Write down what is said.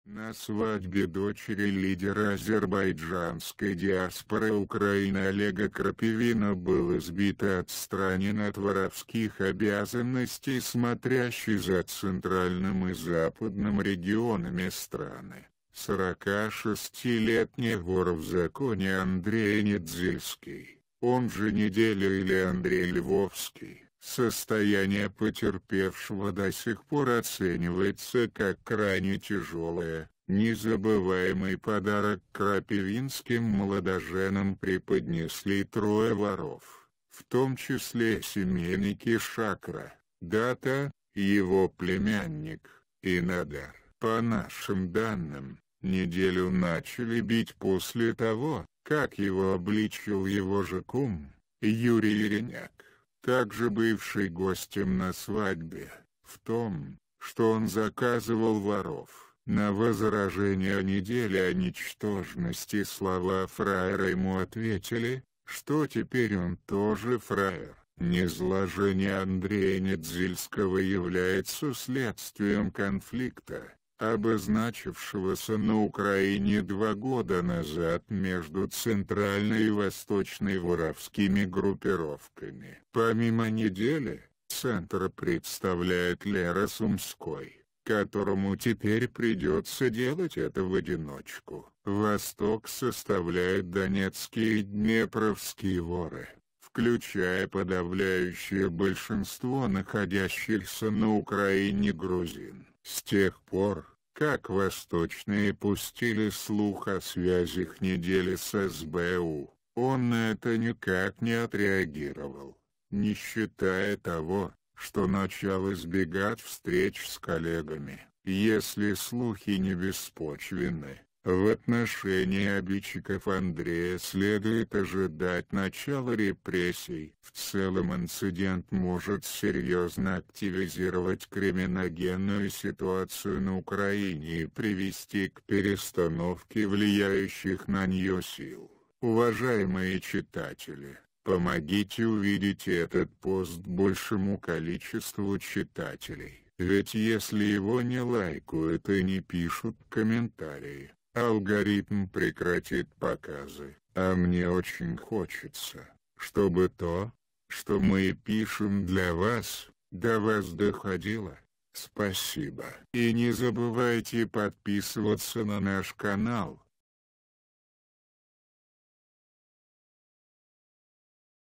На свадьбе дочери лидера азербайджанской диаспоры Украины Олега Крапивина был избит и отстранен от воровских обязанностей смотрящий за центральным и западным регионами страны. 46-летний вор в законе Андрей Недзельский, он же Неделя или Андрей Львовский, состояние потерпевшего до сих пор оценивается как крайне тяжелое. Незабываемый подарок крапивинским молодоженам преподнесли трое воров, в том числе семейники Шакра, Дата, его племянник, и Надар. По нашим данным, Неделю начали бить после того, как его обличил его же кум, Юрий Ереняк, также бывший гостем на свадьбе, в том, что он заказывал воров. На возражение о Неделе о ничтожности слова фраера ему ответили, что теперь он тоже фраер. Низложение Андрея Недзельского является следствием конфликта, обозначившегося на Украине 2 года назад между центральной и восточной воровскими группировками. Помимо Недели, центр представляет Лера Сумской, которому теперь придется делать это в одиночку. Восток составляет донецкие и днепровские воры, включая подавляющее большинство находящихся на Украине грузин. С тех пор, как восточные пустили слух о связях Недели с СБУ, он на это никак не отреагировал, не считая того, что начал избегать встреч с коллегами. Если слухи не беспочвенны, в отношении обидчиков Андрея следует ожидать начала репрессий. В целом инцидент может серьезно активизировать криминогенную ситуацию на Украине и привести к перестановке влияющих на нее сил. Уважаемые читатели, помогите увидеть этот пост большему количеству читателей. Ведь если его не лайкают и не пишут комментарии, алгоритм прекратит показы, а мне очень хочется, чтобы то, что мы пишем для вас, до вас доходило. Спасибо. И не забывайте подписываться на наш канал,